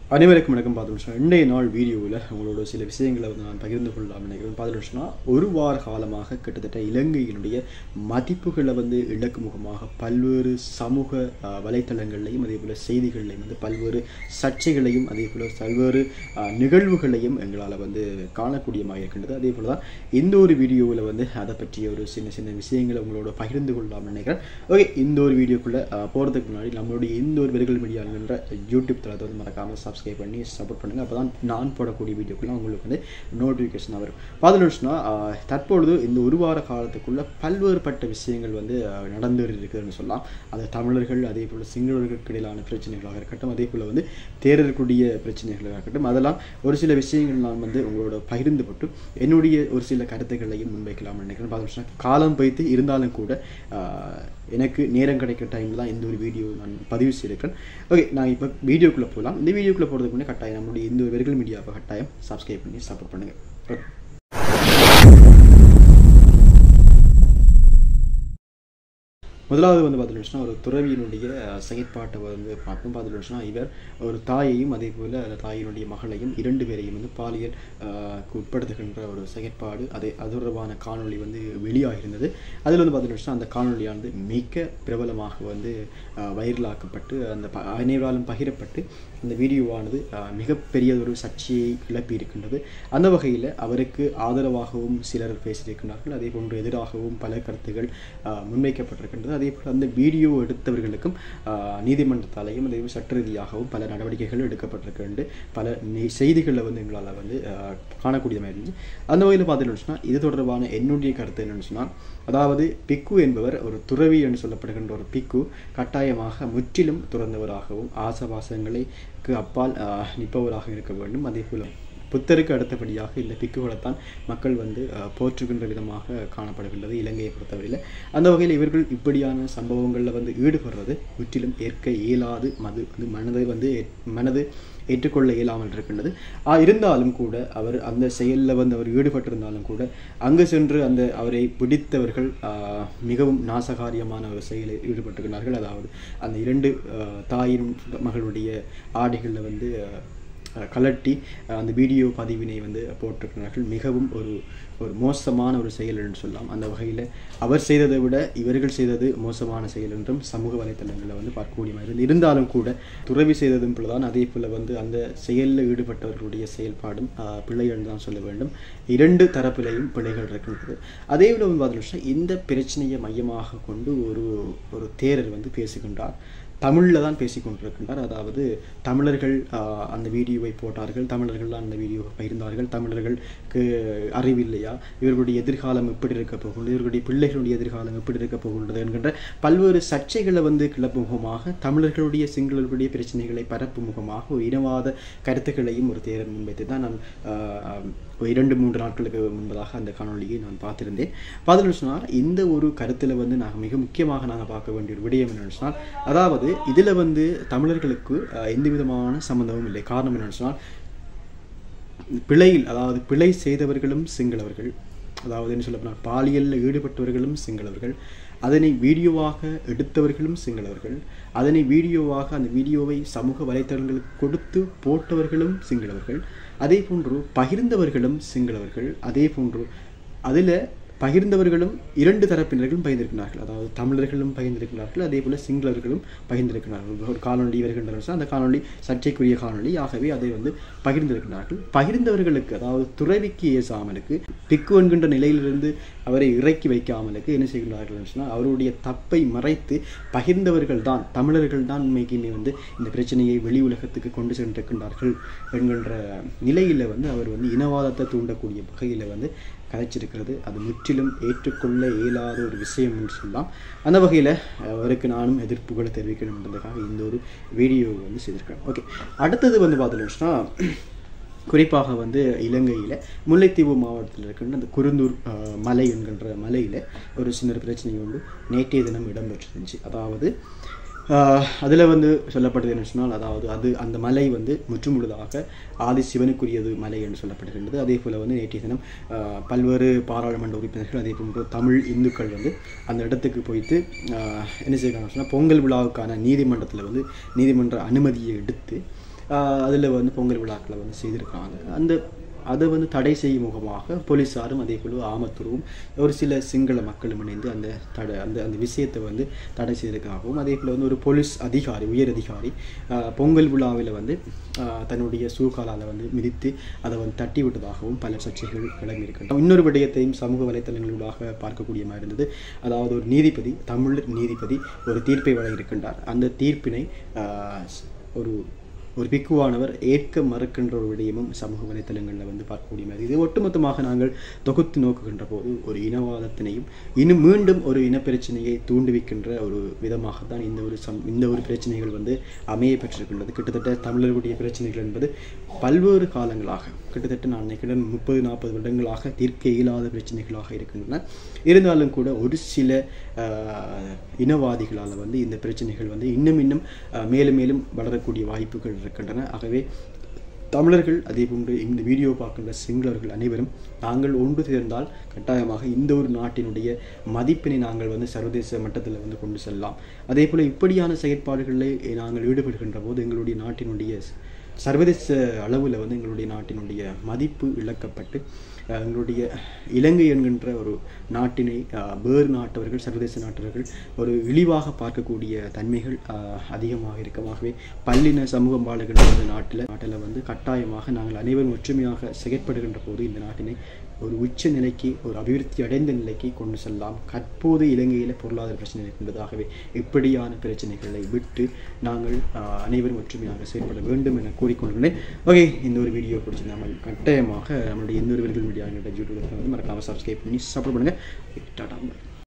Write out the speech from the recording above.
அனைவருக்கும் வணக்கம். பார்த்தோம்னா இன்றைய நாள் வீடியோவில் உங்களோட சில விஷயங்களை வந்து நான் பகிர்ந்து கொள்ளலாம் நினைக்கிறேன். பார்த்தோம்னா ஒரு வார காலமாக கிட்டத்தட்ட இலங்கையினுடைய மதிப்புகளை வந்து இலக்கு முகமாக பல்வேறு சமூக வலைத்தளங்களையும் அதே போல் செய்திகளையும் வந்து பல்வேறு சர்ச்சைகளையும் அதே போல் பல்வேறு நிகழ்வுகளையும் எங்களால் வந்து காணக்கூடியமாக இருக்கின்றது. அதே போல் தான் இந்த ஒரு வீடியோவில் வந்து அதை பற்றிய ஒரு சின்ன சின்ன விஷயங்களை உங்களோட பகிர்ந்து கொள்ளலாம் நினைக்கிறேன். ஓகே, இந்த ஒரு வீடியோக்குள்ளே போகிறதுக்கு முன்னாடி நம்மளுடைய இந்த ஒரு விரகல் மீடியாங்கிற யூடியூப் தளத்தை வந்து மறக்காமல் சப்ஸ்கிரைப் பண்ணி சப்போர்ட் பண்ணுங்கள். அப்போ தான் நான் போடக்கூடிய வீடியோக்குள்ள உங்களுக்கு வந்து நோட்டிஃபிகேஷன் வரும். பார்த்தோம்னா தற்பொழுது இந்த ஒரு வார காலத்துக்குள்ள பல்வேறுபட்ட விஷயங்கள் வந்து நடந்து இருக்குதுன்னு சொல்லலாம். அது தமிழர்கள் அதே போல் சிங்களர்களுக்கு இடையிலான பிரச்சனைகளாக இருக்கட்டும், அதே போல் வந்து தேர்தலுக்குரிய பிரச்சனைகளாக இருக்கட்டும், அதெல்லாம் ஒரு சில விஷயங்கள் நான் வந்து உங்களோட பகிர்ந்து போட்டு என்னுடைய ஒரு சில கருத்துக்களையும் முன்வைக்கலாம்னு நினைக்கிறேன். பார்த்தோம்னா காலம் வைத்து இருந்தாலும் கூட எனக்கு நேரம் கிடைக்கிற டைமில் தான் இந்த ஒரு வீடியோ நான் பதிவு செய்திருக்கேன். ஓகே, நான் இப்போ வீடியோக்குள்ளே போகலாம். இந்த வீடியோக்குள்ளே போகிறதுக்கு முன்னே கட்டாயம் நம்மளுடைய இந்த ஒரு விரகல் மீடியாவை கட்டாயம் சப்ஸ்கிரைப் பண்ணி சப்போர்ட் பண்ணுங்கள். ஓகே, முதலாவது வந்து பார்த்தீங்கன்னா ஒரு துறவியினுடைய செயற்பாட்டை வந்து பார்ப்போம். பார்த்தீங்கன்னா இவர் ஒரு தாயையும் அதே போல் அந்த தாயினுடைய மகளையும் இரண்டு பேரையும் வந்து பாலியல் உட்படுத்துகின்ற ஒரு செயற்பாடு அது தொடர்பான காணொலி வந்து வெளியாகிருந்தது. அதில் வந்து பார்த்தீங்கன்னா அந்த காணொலியானது மிக பிரபலமாக வந்து வைரலாக்கப்பட்டு அந்த அனைவராலும் பகிரப்பட்டு அந்த வீடியோவானது மிகப்பெரியதொரு சர்ச்சையை கிளப்பி இருக்கின்றது. அந்த வகையில் அவருக்கு ஆதரவாகவும் சிலர் பேசியிருக்கிறார்கள், அதே போன்று எதிராகவும் பல கருத்துக்கள் முன்வைக்கப்பட்டிருக்கின்றது. அதே போல் அந்த வீடியோ எடுத்தவர்களுக்கும் நீதிமன்றத்தாலையும் அதே சட்ட ரீதியாகவும் பல நடவடிக்கைகள் எடுக்கப்பட்டிருக்கின்ற பல செய்திகளில் வந்து எங்களால் வந்து காணக்கூடிய மாதிரி இருந்துச்சு. அந்த வகையில் பார்த்தீங்கன்னா இது தொடர்பான என்னுடைய கருத்து என்னென்னு சொன்னால், அதாவது பிக்கு என்பவர் ஒரு துறவி என்று சொல்லப்படுகின்ற ஒரு பிக்கு கட்டாயமாக முற்றிலும் துறந்தவராகவும் ஆசபாசங்களுக்கு அப்பால் நிற்பவராக இருக்க வேண்டும். அதே போல் புத்தருக்கு அடுத்தபடியாக இந்த பிக்குகளைத்தான் மக்கள் வந்து போற்றுகின்ற விதமாக காணப்படுகின்றது இலங்கையை பொறுத்தவரையில். அந்த வகையில் இவர்கள் இப்படியான சம்பவங்களில் வந்து ஈடுபடுறது முற்றிலும் ஏற்க இயலாது, மனது ஏற்றுக்கொள்ள இயலாமல் இருக்கின்றது. இருந்தாலும் கூட அவர் அந்த செயலில் வந்து அவர் ஈடுபட்டிருந்தாலும் கூட அங்கு சென்று அவரை பிடித்தவர்கள் மிகவும் நாசகாரியமான ஒரு செயலில் ஈடுபட்டிருக்கிறார்கள். அதாவது அந்த இரண்டு தாயின் மகளுடைய ஆடைகளில் வந்து கலட்டி அந்த வீடியோ பதிவினை வந்து போட்டிருக்கிறார்கள். மிகவும் ஒரு மோசமான ஒரு செயல் என்று சொல்லலாம். அந்த வகையில் அவர் செய்ததை விட இவர்கள் செய்தது மோசமான செயல் என்றும் சமூக வலைத்தளங்களில் வந்து பார்க்கக்கூடிய மாதிரி இருந்தாலும் கூட துறவி செய்ததும் போலதான் அதே போல் வந்து அந்த செயலில் ஈடுபட்டவர்களுடைய செயல்பாடும் பிழை என்று தான் சொல்ல வேண்டும். இரண்டு தரப்பிலையும் பிழைகள் இருக்கின்றது. அதே போல வந்து பார்த்தீங்கன்னா இந்த பிரச்சனையை மையமாக கொண்டு ஒரு தேரர் வந்து பேசுகின்றார். தமிழில் தான் பேசிக்கொண்டிருக்கின்றார். அதாவது தமிழர்கள் அந்த வீடியோவை போட்டார்கள், தமிழர்கள் தான் அந்த வீடியோவை பகிர்ந்தார்கள், தமிழர்களுக்கு அறிவில்லையா, இவர்களுடைய எதிர்காலம் எப்படி இருக்க போகின்றது, இவர்களுடைய பிள்ளைகளுடைய எதிர்காலம் எப்படி இருக்க போகின்றது என்கின்ற பல்வேறு சர்ச்சைகளை வந்து கிளப்பு முகமாக தமிழர்களுடைய சிங்களர்களுடைய பிரச்சனைகளை பரப்பு முகமாக ஒரு இனவாத கருத்துக்களையும் ஒரு தேரர் முன்வைத்து தான் நான் 2-3 நாட்களுக்கு முன்பதாக அந்த காணொலியை நான் பார்த்திருந்தேன். பார்த்தீங்கன்னு சொன்னால் இந்த ஒரு கருத்தில் வந்து மிக முக்கியமாக நாங்கள் பார்க்க வேண்டிய ஒரு விடயம் என்னென்னு சொன்னால், அதாவது இதில் வந்து தமிழர்களுக்கு எந்த விதமான சம்பந்தமும் இல்லை. காரணம் என்னென்னு சொன்னால் பிழை செய்தவர்களும் சிங்களவர்கள், அதாவது என்ன சொல்லப்போனால் பாலியலில் ஈடுபட்டவர்களும் சிங்களவர்கள், அதனை வீடியோவாக எடுத்தவர்களும் சிங்களவர்கள், அதனை வீடியோவாக அந்த வீடியோவை சமூக வலைத்தளங்களுக்கு கொடுத்து போட்டவர்களும் சிங்களவர்கள், அதே போன்று பகிர்ந்தவர்களும் சிங்களவர்கள், அதே போன்று அதில் பகிர்ந்தவர்களும் இரண்டு தரப்பினர்களும் பகிர்ந்திருக்கிறார்கள். அதாவது தமிழர்களும் பகிர்ந்திருக்கிறார்கள், அதே போல் சிங்களவர்களும் பகிர்ந்திருக்கிறார்கள். ஒரு காணொலி வருகின்றன, அந்த காணொலி சர்ச்சைக்குரிய காணொலி, ஆகவே அதை வந்து பகிர்ந்திருக்கிறார்கள். பகிர்ந்தவர்களுக்கு அதாவது துறவிக்கு ஏசாமலுக்கு பிக்கு என்கின்ற நிலையிலிருந்து அவரை இறக்கி வைக்காமலுக்கு என்ன செய்கிறார்கள் சொன்னால் அவருடைய தப்பை மறைத்து பகிர்ந்தவர்கள் தான் தமிழர்கள் தான் உண்மைக்குமே வந்து இந்த பிரச்சனையை வெளி உலகத்துக்கு கொண்டு சென்றிருக்கின்றார்கள் என்கின்ற நிலையில் வந்து அவர் வந்து இனவாதத்தை தூண்டக்கூடிய வகையில் வந்து கதைச்சிருக்கிறது. அது முற்றிலும் ஏற்றுக்கொள்ள இயலாத ஒரு விஷயம் என்று சொல்லலாம். அந்த வகையில் அவருக்கு நானும் எதிர்ப்புகளை தெரிவிக்கணும் என்பதற்காக இந்த ஒரு வீடியோ வந்து செய்திருக்கிறேன். ஓகே, அடுத்தது வந்து பார்த்தீங்கன்னா குறிப்பாக வந்து இலங்கையில் முல்லைத்தீவு மாவட்டத்தில் இருக்கின்ற அந்த குருந்தூர் மலை என்கின்ற மலையில் ஒரு சின்ன பிரச்சனை ஒன்று நேற்றைய தினம் இடம்பெற்றிருந்துச்சு. அதாவது அதில் வந்து சொல்லப்பட்டது என்ன சொன்னால், அதாவது அந்த மலை வந்து முற்றுமுழுதாக ஆதி சிவனுக்குரியது மலை என்று சொல்லப்படுகின்றது. அதே போல் வந்து நேற்றைய தினம் பல்வேறு பாராளுமன்ற உறுப்பினர்கள் அதே போன்று தமிழ் இந்துக்கள் வந்து அந்த இடத்துக்கு போயிட்டு என்ன செய்யறாங்கன்னு சொன்னால் பொங்கல் விழாவுக்கான நீதிமன்றத்தில் வந்து நீதிமன்ற அனுமதியை எடுத்து அதில் வந்து பொங்கல் விழாக்களை வந்து செய்திருக்காங்க. அதை வந்து தடை செய்யும் முகமாக போலீஸாரும் அதே போல் ஆமத்தூரும் ஒரு சில சிங்கள மக்களும் இணைந்து அந்த விஷயத்தை வந்து தடை செய்வதற்காகவும், அதே போல் வந்து ஒரு போலீஸ் அதிகாரி உயர் அதிகாரி பொங்கல் விழாவில் வந்து தன்னுடைய சூகாலால் வந்து மிதித்து அதை வந்து தட்டி விட்டதாகவும் பல சர்ச்சைகள் கிளம்பியிருக்கின்றன. இன்னொரு விடயத்தையும் சமூக வலைத்தளங்களாக பார்க்கக்கூடிய மாதிரி இருந்தது. அதாவது ஒரு நீதிபதி, தமிழ் நீதிபதி ஒரு தீர்ப்பை வழங்கியிருக்கின்றார். அந்த தீர்ப்பினை ஒரு பிக்குவானவர் ஏற்க மறுக்கின்ற ஒரு விடயமும் சமூக வலைத்தளங்களில் வந்து பார்க்கக்கூடிய மாதிரி. இது ஒட்டுமொத்தமாக நாங்கள் தொகுத்து நோக்குகின்ற போது ஒரு இனவாதத்தினையும் இன்னும் மீண்டும் ஒரு இனப்பிரச்சனையை தூண்டுவிக்கின்ற ஒரு விதமாகத்தான் இந்த ஒரு பிரச்சனைகள் வந்து அமைய பெற்றிருக்கின்றது. கிட்டத்தட்ட தமிழர்களுடைய பிரச்சனைகள் என்பது பல்வேறு காலங்களாக, கிட்டத்தட்ட நான் நினைக்கிறேன் 30-40 வருடங்களாக தீர்க்க இயலாத பிரச்சனைகளாக இருக்கின்றன. இருந்தாலும் கூட ஒரு சில இனவாதிகளால் வந்து இந்த பிரச்சனைகள் வந்து இன்னும் மேலும் மேலும் வளரக்கூடிய வாய்ப்புகள் இருக்கின்றன. ஆகவே தமிழர்கள், அதே போன்று இந்த வீடியோ பார்க்கின்ற சிங்களர்கள் அனைவரும் நாங்கள் ஒன்று சேர்ந்தால் கட்டாயமாக இந்த ஒரு நாட்டினுடைய மதிப்பினை நாங்கள் வந்து சர்வதேச மட்டத்தில் வந்து கொண்டு செல்லலாம். அதே போல் இப்படியான செயற்பாடுகளில் நாங்கள் ஈடுபடுகின்ற போது எங்களுடைய நாட்டினுடைய சர்வதேச அளவில் வந்து எங்களுடைய நாட்டினுடைய மதிப்பு இழக்கப்பட்டு எங்களுடைய இலங்கை என்கின்ற ஒரு நாட்டினை வேறு நாட்டவர்கள், சர்வதேச நாட்டவர்கள் ஒரு இழிவாக பார்க்கக்கூடிய தன்மைகள் அதிகமாக இருக்கமாகவே பல்லின சமூகம் வாழுகின்ற நாட்டில் வந்து கட்டாயமாக நாங்கள் அனைவரும் ஒற்றுமையாக செயற்படுகின்ற போது இந்த நாட்டினை ஒரு உச்ச நிலைக்கு, ஒரு அபிவிருத்தி அடைந்த நிலைக்கு கொண்டு செல்லலாம். தற்போது இலங்கையில் பொருளாதார பிரச்சனை இருக்கின்றதாகவே இப்படியான பிரச்சனைகளை விட்டு நாங்கள் அனைவரும் ஒற்றுமையாக செயல்பட வேண்டும் என கூறிக்கொள்கிறேன். ஓகே, இந்த ஒரு வீடியோ பிடிச்சி நம்ம கட்டாயமாக நம்மளுடைய இன்னொரு வீடியோ யூடியூப் வந்து மறக்காமல் சப்ஸ்கிரைப் பண்ணி சப்போர்ட் பண்ணுங்கள். டாடா.